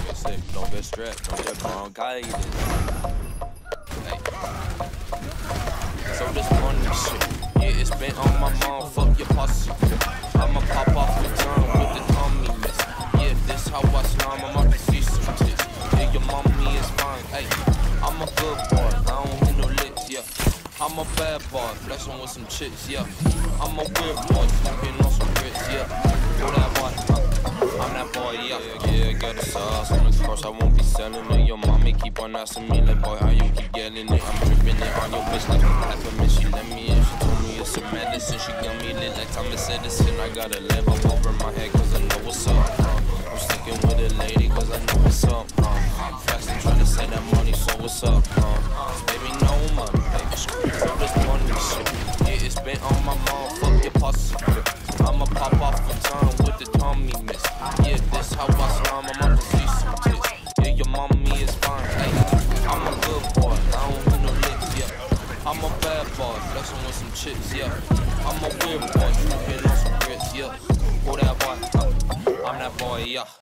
Don't get stressed, don't get bronchitis. Hey. So this money shit, yeah, it's been on my mind, fuck your pussy. I'ma pop off the tongue with the tummy mess. Yeah, this how I slime, I'm about to see some tits. Yeah, your mommy is fine, hey. I'm a good boy, I don't hit no licks, yeah. I'm a bad boy, flexing with some chicks, yeah. I'm a weird boy, sleeping on some grits, yeah. Who that boy? I'm that boy, yeah. Yeah, got the sauce on the cross, I won't be selling it. Your mommy keep on asking me like, boy, how you keep getting it? I'm dripping it on your bitch like a peppermint. She let me in, she told me it's a medicine. She got me lit like Thomas Edison. I got a level over my head cause I know what's up. I'm sticking with a lady cause I know what's up. Fasting trying to say that money, so what's up? Baby, no money, baby. So this money shit, yeah, it's been on my mind, fuck your pussy. I'ma pop off the tongue with the tummy mess. Yeah, this how I slime, I'm about to see some tits. Yeah, your mommy is fine, hey. I'm a good boy, I don't hit no licks, yeah. I'm a bad boy, flexing with some chicks, yeah. I'm a weird boy, sleeping on some grits, yeah. Who that boy? I'm that boy, yeah.